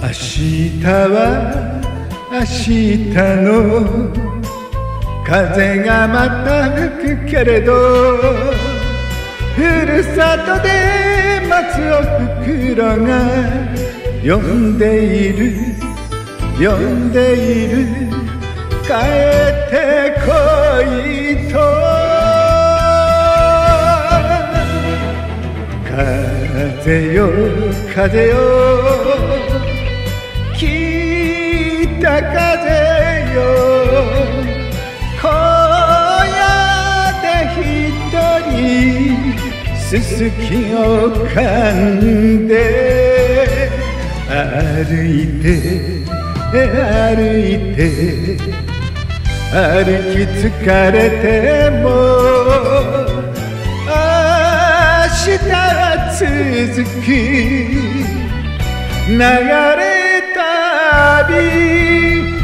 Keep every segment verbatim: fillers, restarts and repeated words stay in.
明日は明日の風がまた吹くけれど、ふるさとで松尾袋が呼んでいる呼んでいる、帰ってこいと。風よ風よ北風よ、荒野で一人すすきを噛んで、歩いて歩いて歩き疲れても明日は続く、流れ旅、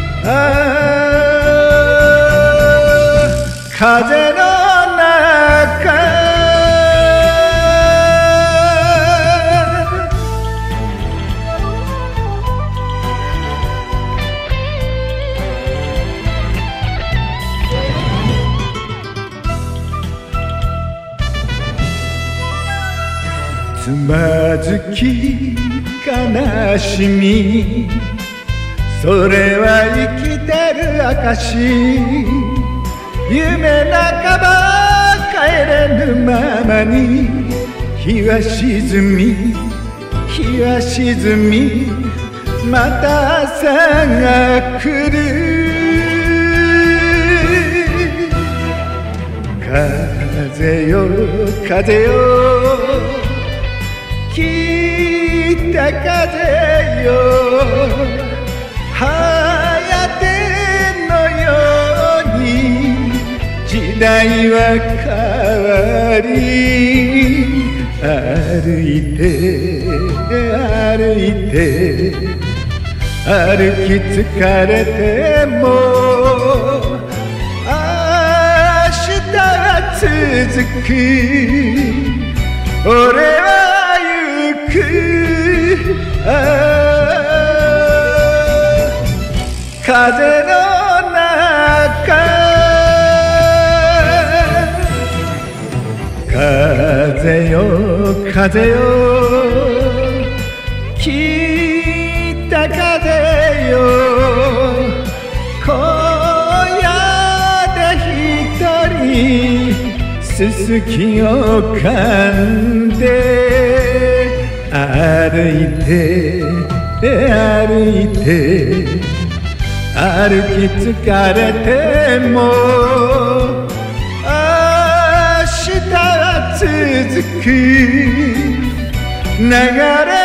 風の中つまずき悲しみ、それは生きてる証。夢半ば帰れぬままに日は沈み日は沈み、また朝が来る。風よ風よ北風よ、はやてのように時代は変わり、歩いて歩いて歩き疲れても明日は続く、俺は風の中、風よ風よ北風よ、荒野で一人すすきを噛んで、歩いて歩いて歩き疲れても明日は続く、流れ